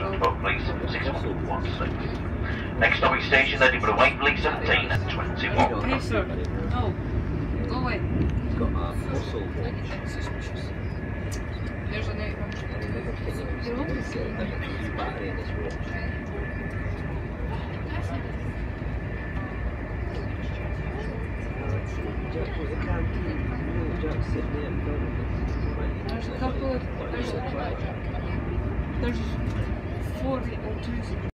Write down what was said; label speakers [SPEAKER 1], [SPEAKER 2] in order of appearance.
[SPEAKER 1] roundabout, please. 6116. Next stopping station, Edinburgh Waverley, 1721.
[SPEAKER 2] Hey, sir. No. Go away.
[SPEAKER 3] He's got a muscle watch.
[SPEAKER 2] There's a name.
[SPEAKER 3] Battery in this watch.
[SPEAKER 2] There's a couple of... There's 4 or 2.